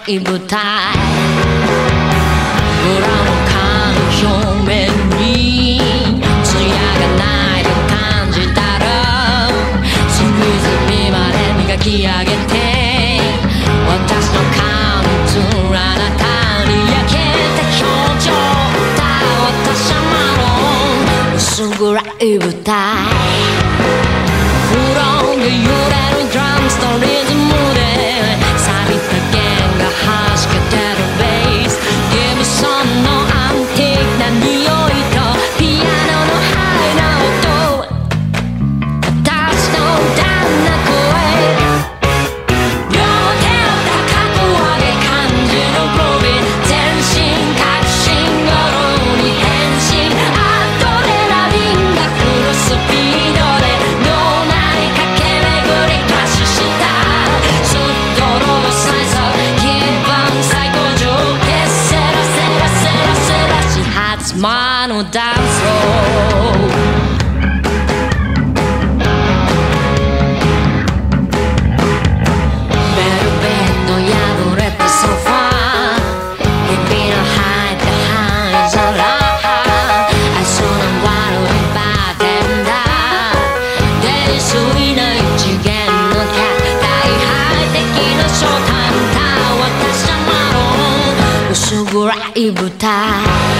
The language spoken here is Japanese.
い舞台裏の缶表面に艶がないと感じたら隅々まで磨き上げて私の感情あなたに焼けた表情だ私はマロン薄暗い舞台フロンが揺れるドラムスとリズムで錆びた弦が弾けてるベースギブソンのアンティークな匂いとピアノのハイな音私の旦那声両手を高く上げ感じるグロービー全身確信夜に変身アドレナリンがフルスピードで脳内駆け巡り可視したすっとローサイズ気分最高潮ケセラセラセラセラ始発前のダンスホール薄暗い舞台